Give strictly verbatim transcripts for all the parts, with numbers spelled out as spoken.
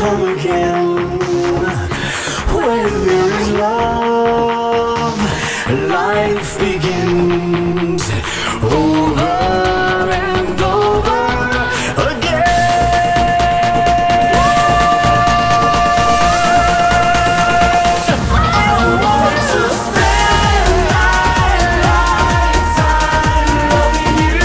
come again. When there is love, life begins over and over again. I want to spend my lifetime loving you.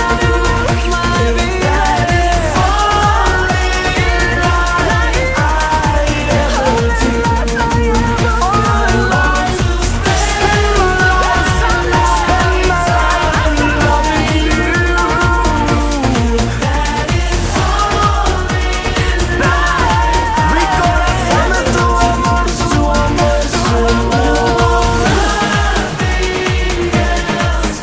If that is only life I ever do. I want to spend my lifetime loving you. That is only life. We gonna send it to amor, to amor, to amor. Nothing else.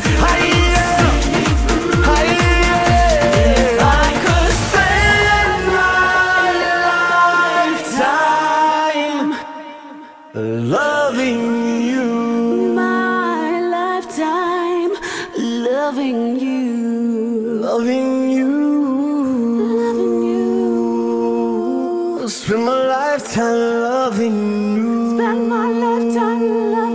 If I could spend my lifetime loving you. My lifetime loving you. Loving you. Loving you. Spend my lifetime loving you. Spend my lifetime loving